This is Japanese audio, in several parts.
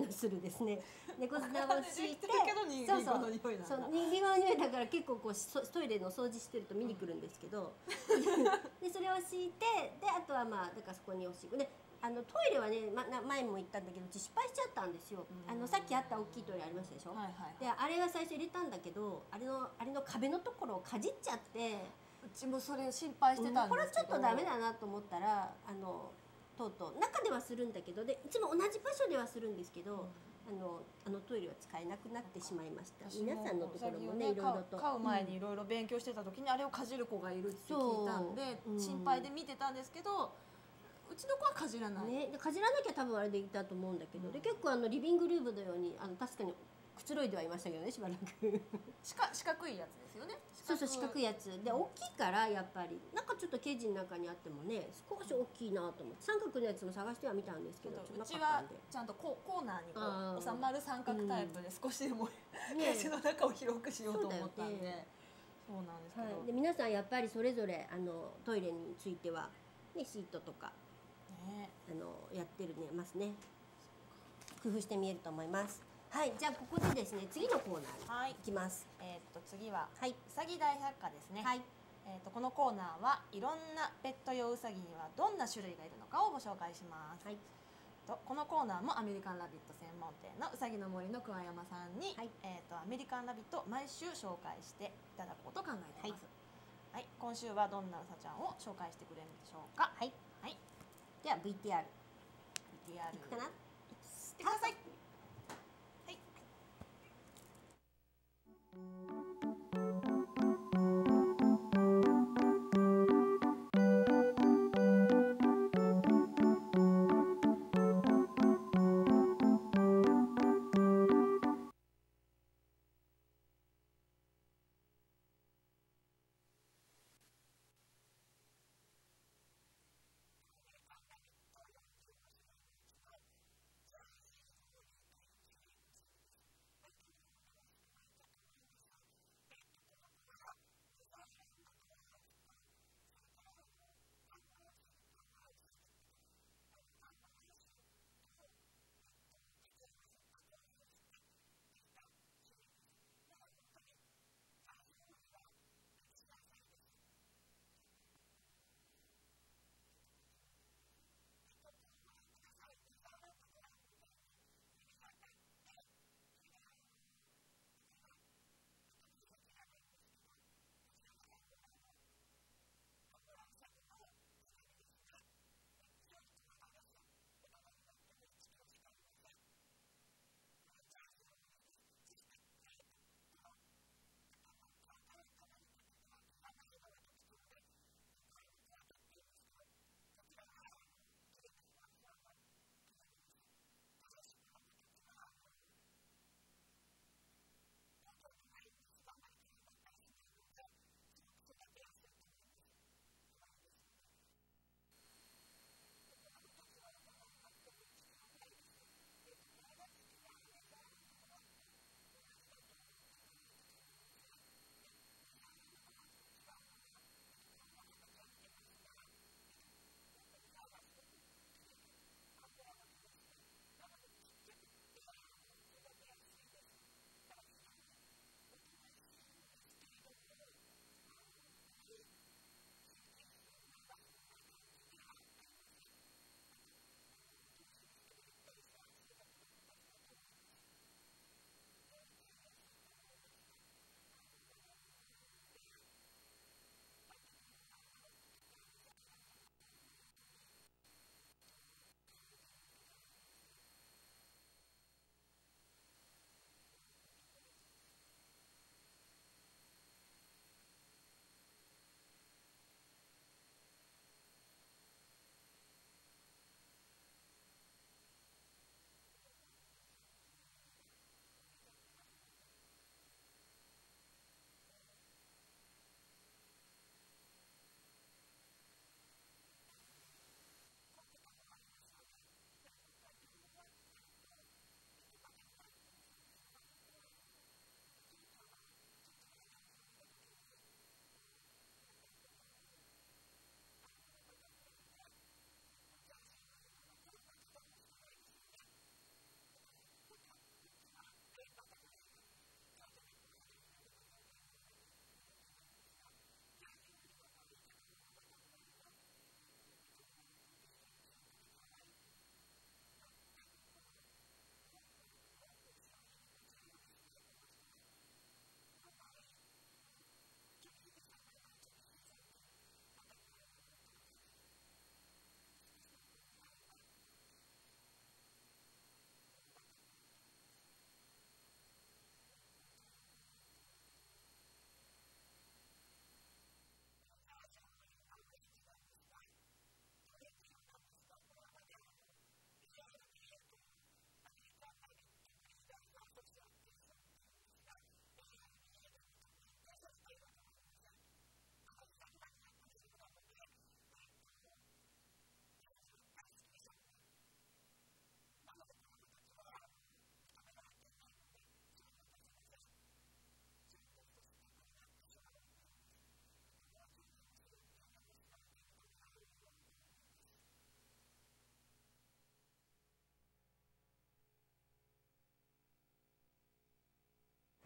のするですね猫砂を敷いて、 そうそう、 リンゴの匂いだから結構こうトイレの掃除してると見に来るんですけど、でそれを敷いて、であとはまあだからそこにおしっこで、トイレはね、前も言ったんだけどうち失敗しちゃったんですよ。さっきあった大きいトイレありましたでしょ。であれは最初入れたんだけど、あれの壁のところをかじっちゃって、 うちもそれ心配してたんですけど、 これはちょっとダメだなと思ったらとうとう中ではするんだけど、でいつも同じ場所ではするんですけど、トイレは使えなくなってしまいました。皆さんのところもねいろいろと飼う前にいろいろ勉強してた時にあれをかじる子がいるって聞いたんで、心配で見てたんですけど、うちの子はかじらない、 ね、でかじらなきゃ多分あれでいたと思うんだけど、で結構リビングルームのように確かにくつろいではいましたけどね、しばらく四角いやつですよね。 そうそう、四角いやつで大きいからやっぱりなんかちょっとケージの中にあってもね少し大きいなと思って、三角のやつも探してはみたんですけど、 うちはちゃんとコーナーにこう収まる三角タイプで少しでもケージの中を広くしようと思ったんで、そうなんですけど、 で皆さんやっぱりそれぞれトイレについては、ね、シートとか、やってるますね。工夫してみえると思います。はい、じゃあここでですね次のコーナーに行きます。 次はうさぎ大百科ですね。このコーナーはいろんなペット用うさぎにはどんな種類がいるのかをご紹介します。このコーナーもアメリカンラビット専門店のうさぎの森の桑山さんに、アメリカンラビットを毎週紹介していただこうと考えています。今週はどんなうさちゃんを紹介してくれるんでしょうか。 では VTR いくかな。 してください。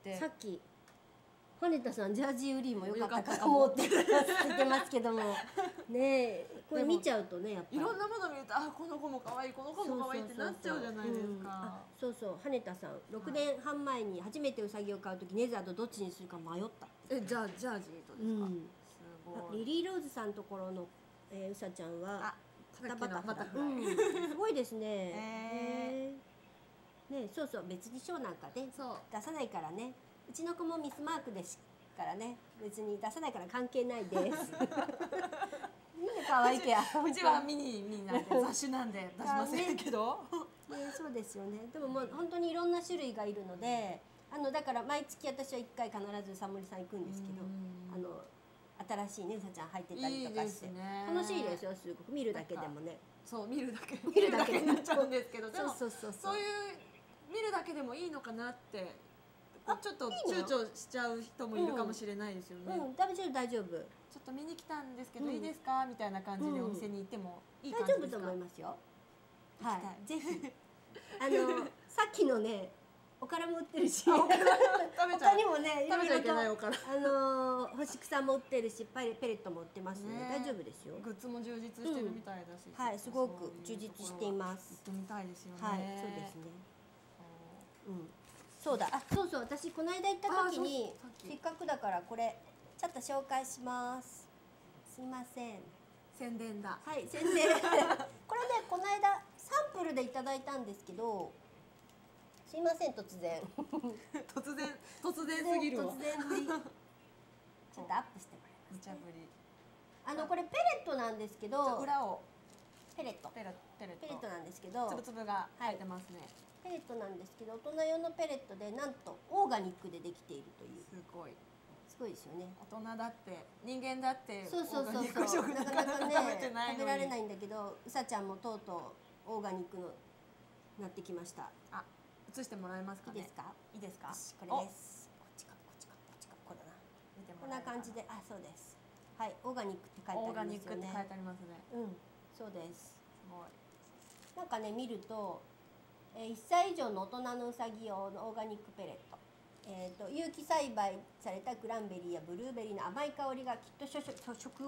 て。 さっき羽田さんジャージ売りも良かったかもって言ってますけどもねえ、これ見ちゃうとね、やっぱりいろんなもの見ると、あ、この子も可愛い、この子も可愛いってなっちゃうじゃないですか。 そうそう、羽田さん6年半前に初めてウサギを買う時ネザーとどっちにするか迷った。 じゃあジャージーとですか。すごい。 リリーローズさんのところのうさちゃんは肩バタフライ。 すごいですね。ね、そうそう、別に賞なんかね出さないからね。うちの子もミスマークですからね、別に出さないから関係ないです。みんな可愛いけや。 うちはミニなんで雑種なんで出しませんけど。 そうですよね。でももう本当にいろんな種類がいるので、だから毎月私は1回必ずサモリさん行くんですけど、新しいねうさちゃん入ってたりとかして、楽しいですよ、すごく見るだけでもね。 そう、見るだけになっちゃうんですけど、でもそういう見るだけでもいいのかなって。ちょっと躊躇しちゃう人もいるかもしれないですよね。 大丈夫大丈夫。 ちょっと見に来たんですけどいいですかみたいな感じでお店に行ってもいい感じですか。 大丈夫と思いますよ。はい、ぜひ。さっきのねおからも売ってるし、他にもねいろいろと干し草も売ってるし、ペレットも売ってますので大丈夫ですよ。 グッズも充実してるみたいだし、 はい、すごく充実しています。 行ってみたいですよね。 はい、そうですね。そうだ、そうそう、私この間行った時にせっかくだからこれちょっと紹介します。すいません。 宣伝だ。 はい、宣伝。これね、この間サンプルでいただいたんですけど、すいません、突然突然すぎるわ。 突然ぶり。ちょっとアップしてもらいます。 無茶ぶり。 これペレットなんですけど、 裏をペレットなんですけど、 つぶつぶが入ってますね。 ペレットなんですけど、大人用のペレットでなんとオーガニックでできているという。 すごいですよね。 大人だって人間だってそうなかなかね食べられないんだけど、うさちゃんもとうとうオーガニックのなってきました。 映してもらえますかね。 いいですか。 いいですか。 これです。こっちかこれだな。 見てもこんな感じで、そうです。はい、オーガニックって書いてありますよね。 オーガニックって書いてありますね。 そうです。 すごい。 なんかね見ると、1歳以上の大人のうさぎ用のオーガニックペレット。有機栽培されたクランベリーやブルーベリーの甘い香りがきっと食欲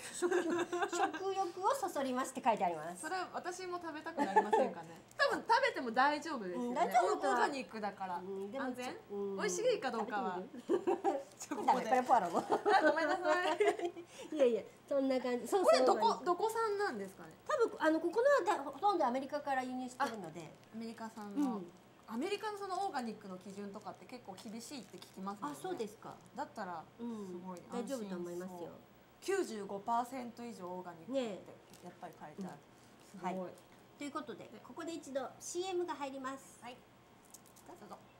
をそそりますって書いてあります。 それ私も食べたくなりませんかね。多分食べても大丈夫ですよね。オーガニックだから安全。美味しいかどうかは。 これポアロの。 ごめんなさい。 いやそんな感じ。 これどこ産なんですかね。 多分ここのはほとんどアメリカから輸入してるので。 アメリカ産の。アメリカのそのオーガニックの基準とかって結構厳しいって聞きますもんね。 そうですか。 だったらすごい大丈夫と思いますよ。 95% 以上オーガニックってやっぱり書いてある。すごい。 ということでここで一度 CM が入ります。 はい。どうぞ。